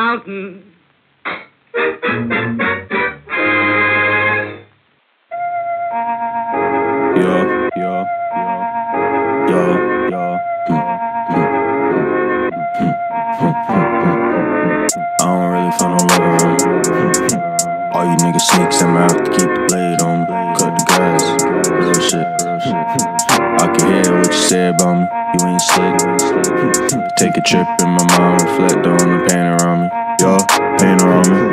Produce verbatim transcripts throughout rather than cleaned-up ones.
mountain. Yo, yo, yo, yo, yo. I don't really feel no love around me. All you niggas sneaks, I'm out to keep the blade on me. Cut the grass, real shit. I can hear what you say about me, you ain't slick. Take a trip in my mind, reflect on the pain around me. Yo, pain around me.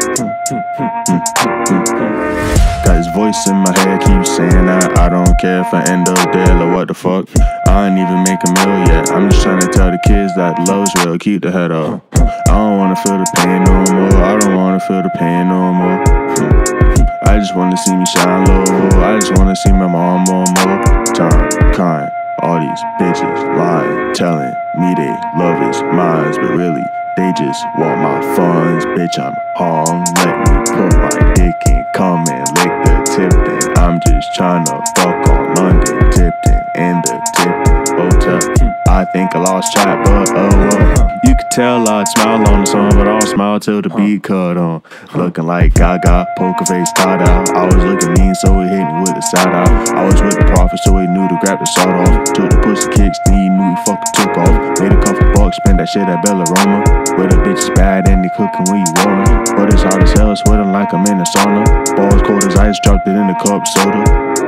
Got his voice in my head, keep saying that I don't care if I end up dead, like what the fuck. I ain't even make a meal yet, I'm just trying to tell the kids that love's real, keep the head up. I don't wanna feel the pain no more, I don't wanna feel the pain no more. I just wanna see me shine low, I just wanna see my mom more and more. Time, kind, all these bitches lying, telling me they love is mine, but really they just want my funds. Bitch, I'm home, let me put my dick in, come and lick the tip then. I'm just tryna fuck on London, Tipton, in the Tipton hotel. I think I lost track, but oh well. You could tell I'd smile on the song, but I don't smile till the beat cut on. Looking like Gaga, poker face, thought out. I was looking mean, so he hit me with the side out. I was with the prophet, so he knew to grab the salt off. Took the pussy kicks, then he knew he fucking took off. Made a couple bucks, spent that shit at Bellaroma. Where the bitch is bad and they cooking when you want her. But it's hard as hell, sweating like I'm in a sauna. Balls cold as ice, dropped it in the cup soda.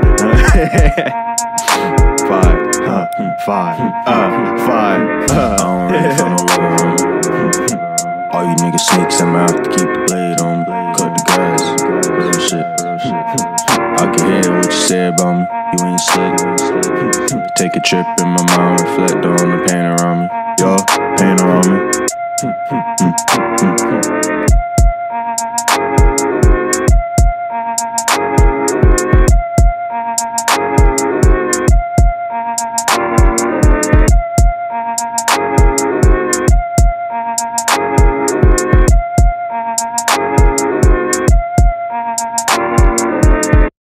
Five, uh, five, uh, five, uh. I don't really feel no love around me. All you niggas sneaks, I'm out to keep the blade on me. Cut the grass, real shit. I can hear what you say about me, you ain't slick. Take a trip in my mind, reflect on the pain around me. Yo, pain around me.